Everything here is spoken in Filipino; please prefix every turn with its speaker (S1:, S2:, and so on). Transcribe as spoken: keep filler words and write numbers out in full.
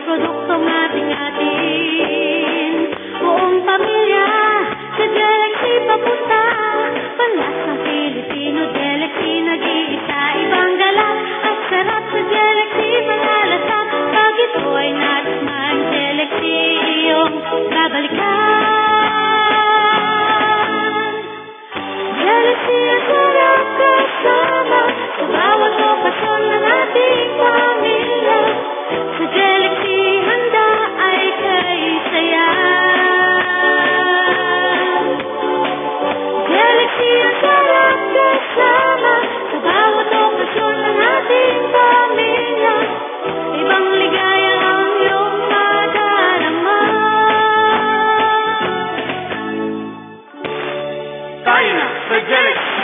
S1: produktong ating atin. Buong pamilya, sa Jelexie papunta. Panlasang Pilipino, Jelexie nag-iisa. Ibang galak at sarap sa Jelexie malalasap. Pag ito ay natikman, Jelexie iyong babalikan. Jelexie ang sarap kasama sa bawat okasyon ng ating pamilya. Sa Jelexie handa ay kay saya. Jelexie ang sarap kasama sa bawat okasyon ng ating pamilya. Ibang ligaya ang iyong madarama.
S2: Tayo na sa Jelexie!